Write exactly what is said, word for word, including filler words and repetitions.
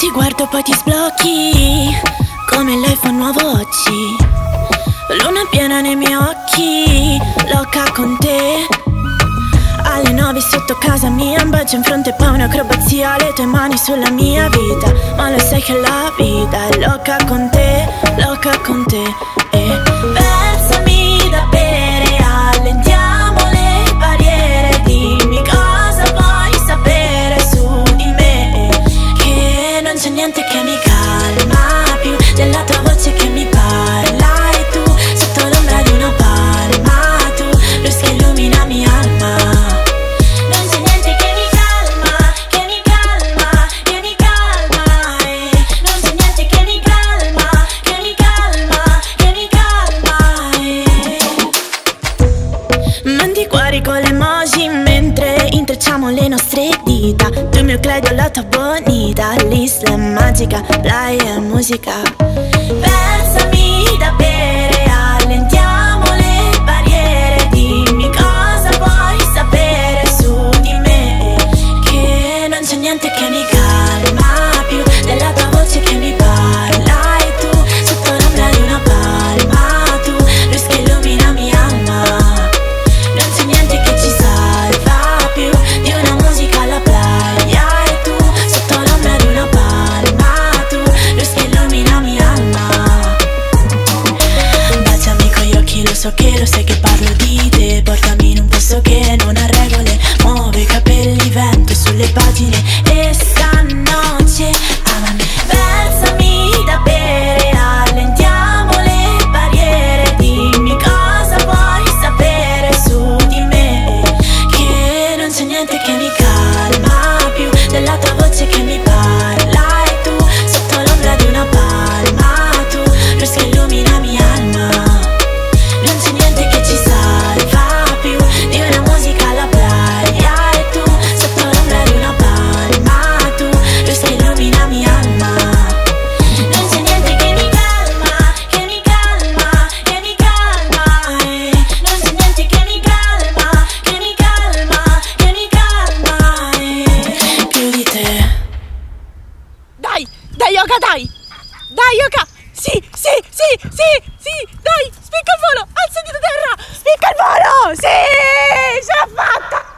Ti guardo poi ti sblocchi come l'iPhone nuovo oggi. Luna piena nei miei occhi, loca con te. Alle nove sotto casa mia, un bacio in fronte e poi un'acrobazia. Le tue mani sulla mia vita, ma lo sai che la vita è loca con te, loca con te. E versami da bere, allentiamo le barriere. Dimmi cosa vuoi sapere su di me, che non c'è niente che mi calma più della tua voce che mi parla. E tu, sotto l'ombra di una palma, tu, luz che illumina mia alma. Non c'è niente che mi calma, che mi calma, che mi calma. E non c'è niente che mi calma, che mi calma, che mi calma. E mandi cuori con le emoji mentre intrecciamo le nostre dita. Tu il mio credo, la tua bonita, l'isla è magica, playa e musica. Versami da bere, allentiamo le barriere. Dimmi cosa vuoi sapere su di me, che non c'è niente che mi calma più della tua voce che mi parla. E tu, sotto l'ombra di una palma, tu, luz che illumina mia alma. Non c'è niente che ci salva più di una musica alla playa. E tu, sotto l'ombra di una palma, tu, luz che illumina mia alma. Baciami con gli occhi, lo so che lo sai che parlo di te. Portami in un posto che non ha regole, muove i capelli, vento sulle pagine. E stanotte amami, versami da bere, allentiamo le barriere. Dimmi cosa vuoi sapere su di me, che non c'è niente che mi calma più della tua voce che mi parla. E tu, sotto l'ombra di una palma, tu, luz che illumina mia alma. Non c'è niente che ci salva più di una musica alla playa. E tu, sotto l'ombra di una palma, tu, luz che illumina mia alma. Non c'è niente che mi calma, che mi calma, che mi calma. E non c'è niente che mi calma, che mi calma, che mi calma. E più di te. Dai, dai Yoka, dai! Dai Yoka! Sì, sì, sì, sì, sì! Dai, spicca il volo! Alzati da terra! Spicca il volo! Sì! Ce l'ha fatta!